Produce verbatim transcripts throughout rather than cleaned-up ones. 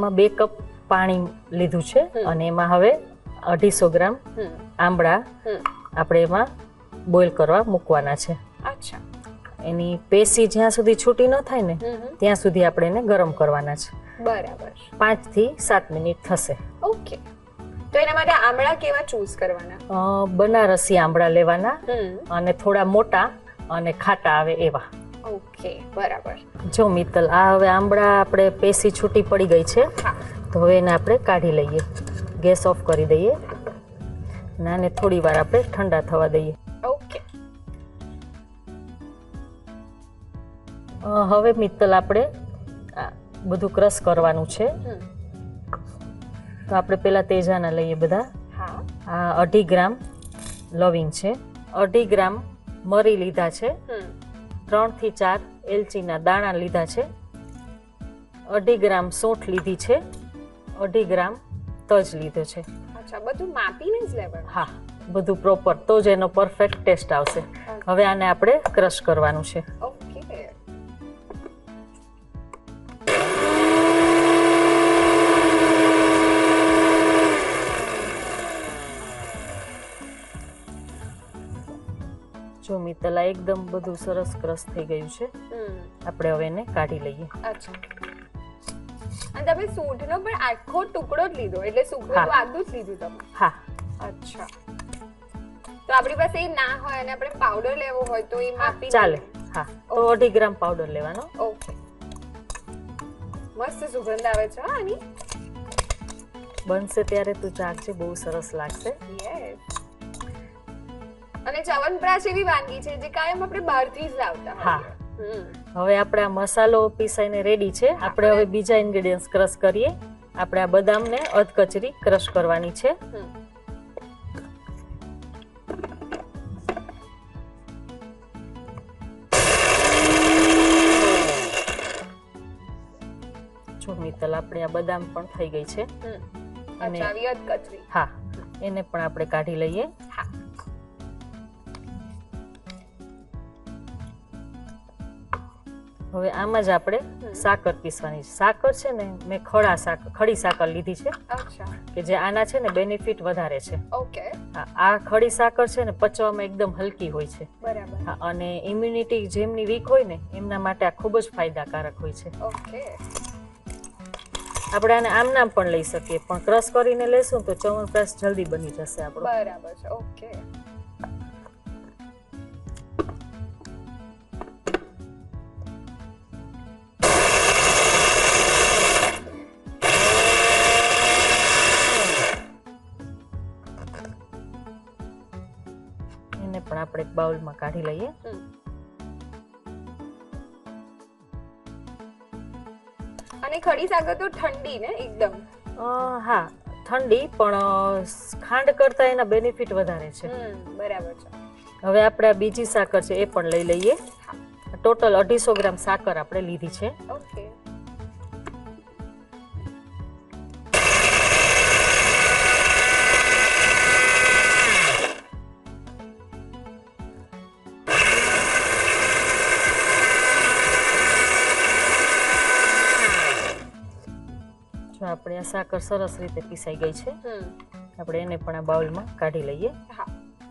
આમાં બે કપ પાણી લીધું છે અને એમાં હવે અઢીસો ગ્રામ આંબળા આપણે એમાં બોઇલ કરવા મૂકવાના છે. અચ્છા. એની પેસી જ્યાં સુધી છૂટી ન થાય ને ત્યાં સુધી આપણે એને ગરમ કરવાના છે. બરાબર. પાંચ થી સાત મિનિટ થશે. ઓકે. તો એના માટે આંબળા કેવા ચૂઝ કરવાના? બનારસી આંબળા લેવાના અને થોડા મોટા અને ખાટા આવે એવા. ઓકે, બરાબર. જો મિત્તલ, આ હવે આંબળા આપણે પેસી છૂટી પડી ગઈ છે તો હવે એને આપણે કાઢી લઈએ. ગેસ ઓફ કરી દઈએ અને આને થોડી વાર આપણે ઠંડા થવા દઈએ. ઓકે. હવે મિત્તલ આપણે બધું ક્રશ કરવાનું છે. તો આપણે પેલા તેજાના લઈએ બધા. આ અઢી ગ્રામ લવિંગ છે, અઢી ગ્રામ મરી લીધા છે, ત્રણ થી ચાર એલચીના દાણા લીધા છે, અઢી ગ્રામ સૂંઠ લીધી છે, અઢી ગ્રામ તજ લીધો છે. અચ્છા, બધું માપીને જ લેવાનું? હા, બધું પ્રોપર, તો જ એનો પરફેક્ટ ટેસ્ટ આવશે. હવે આને આપણે ક્રશ કરવાનું છે. ઓકે. જો મિત્તલા, એકદમ બધું સરસ ક્રશ થઈ ગયું છે. આપણે હવે એને કાઢી લઈએ. અચ્છા. અને તમે સૂંઠનો પણ આખો ટુકડો જ લીધો, એટલે સૂકવેલું આદું જ લીધું તમે? હા. અચ્છા. તો આપણી પાસે એ ના હોય અને આપણે પાવડર લેવો હોય તો એ માપી ચાલે? હા, તો અઢી ગ્રામ પાવડર લેવાનો. ઓકે. મસ્ત સુગંધ આવે છે આની. બનશે ત્યારે તું ચાખજે, બહુ સરસ લાગશે. યસ. અને ચ્યવનપ્રાશ એવી વાનગી છે જે કાયમ આપણે બહારથી જ લાવતા હા. હવે આપણે આ મસાલો પીસાઈને રેડી છે. આપણે હવે બીજા ઇન્ગ્રેડિયન્ટ્સ ક્રશ કરીએ. આપણે આ બદામને અધકચરી ક્રશ કરવાની છે. જો મિત્તલ, આપણે આ બદામ પણ થઈ ગઈ છે. અચ્છા, આવી અધકચરી. હા, એને પણ આપણે કાઢી લઈએ. હા. હવે આમાં જ આપણે સાકર પીસવાની છે. સાકર છે ને, મેં ખડા સાકર ખડી સાકર લીધી છે. અચ્છા. કે જે આના છે ને બેનિફિટ વધારે છે. ઓકે. હા, આ ખડી સાકર છે ને પચવામાં એકદમ હલકી હોય છે. બરાબર. હા, અને ઇમ્યુનિટી જેમની વીક હોય ને એમના માટે આ ખૂબ જ ફાયદાકારક હોય છે. ઓકે. આપણે આને આમ નામ પણ લઈ શકીએ, પણ ક્રશ કરીને લેશું તો ચ્યવનપ્રાશ જલ્દી બની જશે આપણો. બરાબર છે. ઓકે. એને પણ આપણે એક બાઉલમાં કાઢી લઈએ. અને ખડી સાકર તો ઠંડી ને એકદમ? હા, ઠંડી, પણ ખાંડ કરતા એના બેનિફિટ વધારે છે. બરાબર છે. હવે આપણે આ બીજી સાકર છે એ પણ લઈ લઈએ. ટોટલ અઢીસો ગ્રામ સાકર આપણે લીધી છે. ઓકે. આપણે આ સાકર સરસ રીતે પીસાઈ ગઈ છે. આપણે એને પણ આ બાઉલમાં કાઢી લઈએ. હા.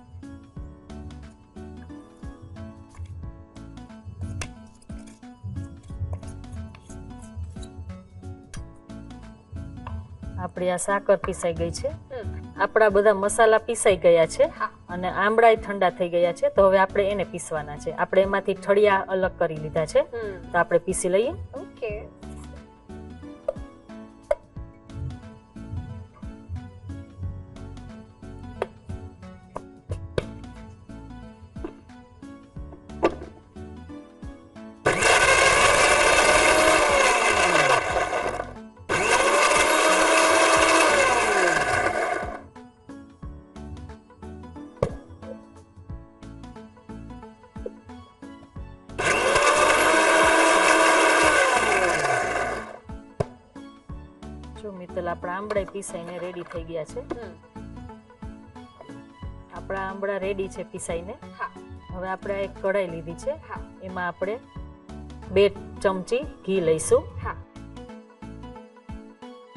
આપણી આ સાકર પીસાઈ ગઈ છે. આપણા બધા મસાલા પીસાઈ ગયા છે અને આંબળા ઠંડા થઈ ગયા છે. તો હવે આપણે એને પીસવાના છે. આપણે એમાંથી ઠળિયા અલગ કરી લીધા છે, તો આપણે પીસી લઈએ. ઓકે. મિત્તલ, આપણા આંબળા પીસાઈને રેડી થઈ ગયા છે. આપણા આંબળા રેડી છે પીસાઈને. હવે આપણે એક કઢાઈ લીધી છે. એમાં આપણે બે ચમચી ઘી લઈશું.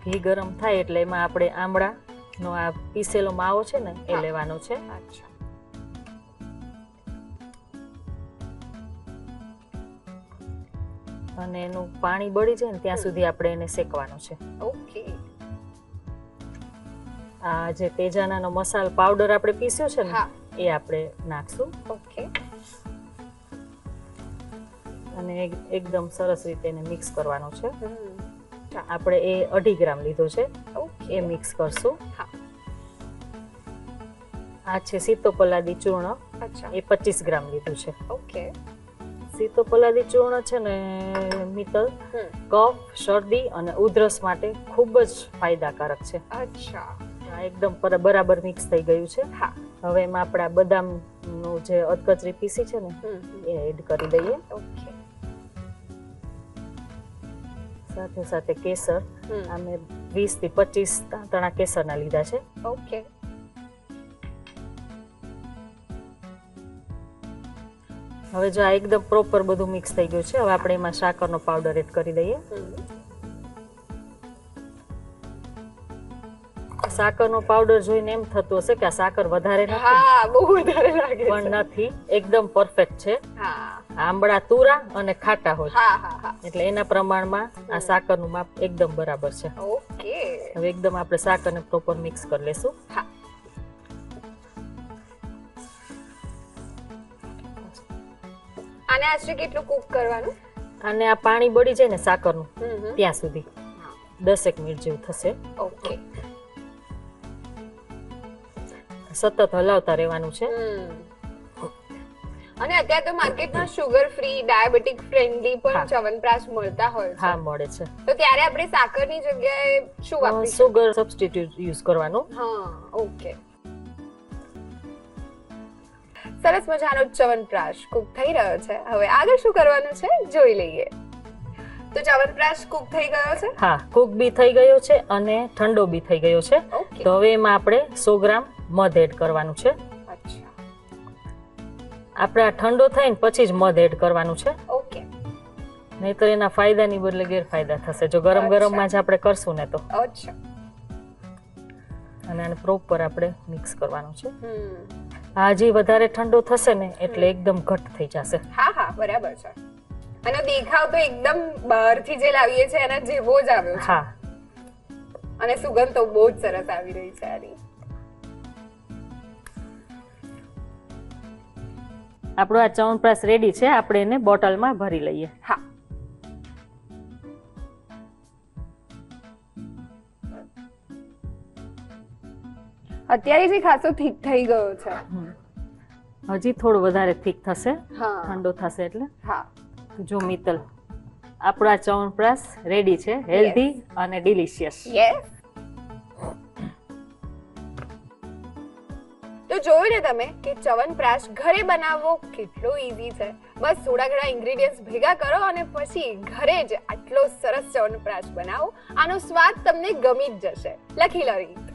ઘી ગરમ થાય એટલે એમાં આપણે આમળાનો આ પીસેલો માવો છે ને એ લેવાનો છે. અચ્છા. અને એનું પાણી બળી જાય ને ત્યાં સુધી આપણે એને શેકવાનું છે. ઓકે. આ જે તેજાનાનો મસાલો પાવડર આપણે પીસ્યો છે ને એ આપણે નાખશું. ઓકે. અને એકદમ સરસ રીતે એને મિક્સ કરવાનો છે. આપણે એ અઢી ગ્રામ લીધો છે એ મિક્સ કરશું. આ છે સીતોપલાદી ચૂર્ણ, એ પચીસ ગ્રામ લીધું છે. ઓકે. સીતોપલાદી ચૂર્ણ છે ને મિત્તલ કફ, શરદી અને ઉધરસ માટે ખૂબ જ ફાયદાકારક છે. અચ્છા. એકદમ બરાબર મિક્સ થઈ ગયું છે. હા. હવે એમાં આપણા બદામનું જે અધકચરી પીસી છે ને એ એડ કરી દઈએ. ઓકે. સાથે સાથે કેસર, અમે વીસ થી પચીસ તણા કેસરના લીધા છે. ઓકે. હવે જો આ એકદમ પ્રોપર બધું મિક્સ થઈ ગયું છે, હવે આપણે એમાં સાકરનો પાવડર એડ કરી દઈએ. સાકરનો પાવડર જોઈને એમ થતું હશે કે આ સાકર વધારે નથી. હા, બહુ વધારે લાગે છે. પણ નથી, એકદમ પરફેક્ટ છે. હા. આંબળા તુરા અને ખાટા હોય. હા હા હા. એટલે એના પ્રમાણમાં આ સાકરનું માપ એકદમ બરાબર છે. ઓકે. હવે એકદમ આપણે સાકરને પ્રોપર મિક્સ કરી લેશું. હા. આને આશરે કેટલું કુક કરવાનું? અને આ પાણી બળી જાય ને સાકરનું ત્યાં સુધી દસેક મિનિટ જેવું થશે. ઓકે. સતત હલાવતા રહેવાનું છે. અને અત્યારે તો માર્કેટમાં શુગર ફ્રી, ડાયાબિટીક ફ્રેન્ડલી પણ ચ્યવનપ્રાશ મળતા હોય છે. હા, મળે છે. તો ત્યારે આપણે સાકરની જગ્યાએ શું વાપરીશું? સુગર સબસ્ટિટ્યુટ યુઝ કરવાનું. હા, ઓકે. સરસ મજાનો ચ્યવનપ્રાશ કુક થઈ રહ્યો છે. હવે આગળ શું કરવાનું છે જોઈ લઈએ. તો ચ્યવનપ્રાશ કુક થઈ ગયો છે? હા, કુક બી થઈ ગયો છે અને ઠંડો બી થઈ ગયો છે. તો હવે એમાં આપણે સો ગ્રામ મધ એડ કરવાનું છે. અચ્છા. આપણે આ ઠંડો થાય ને પછી જ મધ એડ કરવાનું છે. ઓકે. નહીતર એના ફાયદાની બદલે ગેરફાયદા થશે જો ગરમ ગરમમાં જ આપણે કરશું ને તો. અચ્છા. અને આને પ્રોપર આપણે મિક્સ કરવાનું છે. આ હજી વધારે ઠંડો થશે ને એટલે એકદમ ઘટ થઈ જશે. હા હા, બરાબર છે. અને દેખાવ તો એકદમ બહારથી જે લાવીએ છે એના જેવો જ આવ્યો છે. હા. અને સુગંધ તો બહુ જ સરસ આવી રહી છે આની. આપણો આ ચ્યવનપ્રાશ રેડી છે. આપણે એને બોટલમાં ભરી લઈએ. હા. અત્યારે જે ખાસો થીક થઈ ગયો છે. હજી થોડો વધારે થીક થશે. હા. ઠંડો થશે એટલે. હા. જો મિત્તલ, આપણો આ ચ્યવનપ્રાશ રેડી છે, હેલ્ધી અને ડિલિશિયસ. યસ. તો જોયું ને તમે કે ચ્યવનપ્રાશ ઘરે બનાવવો કેટલો ઈઝી છે. બસ થોડા ઘણા ઇન્ગ્રેડિયન્ટ્સ ભેગા કરો અને પછી ઘરે જ આટલો સરસ ચ્યવનપ્રાશ બનાવો. આનો સ્વાદ તમને ગમી જ જશે. લખી લો રીત.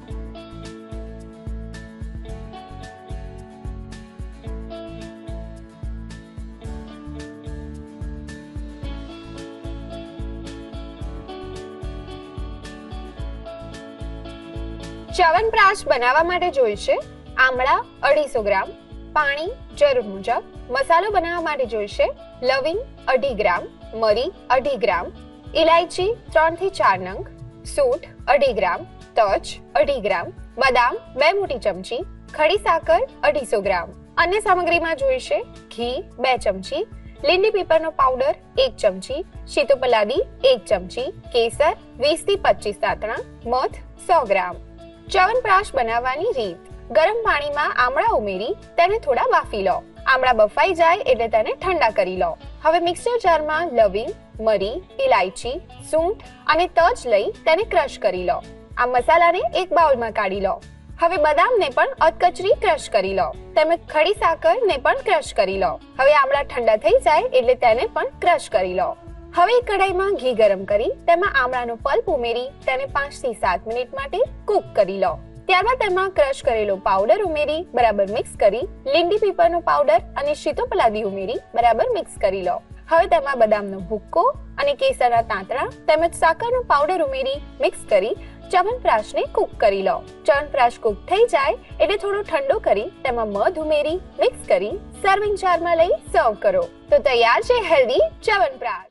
ચ્યવનપ્રાશ બનાવવા માટે જોઈશે આમળા અઢીસો ગ્રામ, પાણી જરૂર મુજબ. મસાલો બનાવવા માટે જોઈશે લવિંગ અઢી ગ્રામ, મરી અઢી ગ્રામ, ઇલાયચી ત્રણ થી ચાર નંગ, સૂંઠ અઢી ગ્રામ, તજ અઢી ગ્રામ, બદામ બે મોટી ચમચી, ખડી સાકર અઢીસો ગ્રામ. અન્ય સામગ્રીમાં જોઈશે ઘી બે ચમચી, લીંડી પીપરનો પાવડર એક ચમચી, સીતોપલાદી એક ચમચી, કેસર વીસ થી પચીસ દાંતણા, મધ સો ગ્રામ. ચ્યવનપ્રાશ બનાવવાની રીત. ગરમ પાણીમાં આમળા ઉમેરી તેને થોડા બાફી લો. આમળા બફાઈ જાય એટલે તેને ઠંડા કરી લો. હવે મિક્સર જારમાં લવિંગ, મરી, ઇલાયચી, સૂંઠ અને તજ લઈ તેને ક્રશ કરી લો. આ મસાલાને એક બાઉલમાં કાઢી લો. હવે બદામને પણ અધકચરી ક્રશ કરી લો. તેમજ ખડી સાકરને પણ ક્રશ કરી લો. હવે આમળા ઠંડા થઈ જાય એટલે તેને પણ ક્રશ કરી લો. હવે કઢાઈમાં ઘી ગરમ કરી તેમાં આમળાનો પલ્પ ઉમેરી તેને પાંચ થી સાત મિનિટ માટે કુક કરી લો. ત્યારબાદ તેમાં ક્રશ કરેલો પાવડર ઉમેરી બરાબર મિક્સ કરી લીંડી પીપરનો પાવડર અને સીતોપલાદી ઉમેરી બરાબર મિક્સ કરી લો. હવે તેમાં બદામનો ભૂક્કો અને કેસરના તાંતણા તેમજ સાકરનો પાવડર ઉમેરી મિક્સ કરી ચ્યવનપ્રાશને કૂક કરી લો. ચ્યવનપ્રાશ કૂક થઈ જાય એટલે થોડો ઠંડો કરી તેમાં મધ ઉમેરી મિક્સ કરી સર્વિંગ જારમાં લઈ સર્વ કરો તો તૈયાર છે હેલ્ધી ચ્યવનપ્રાશ.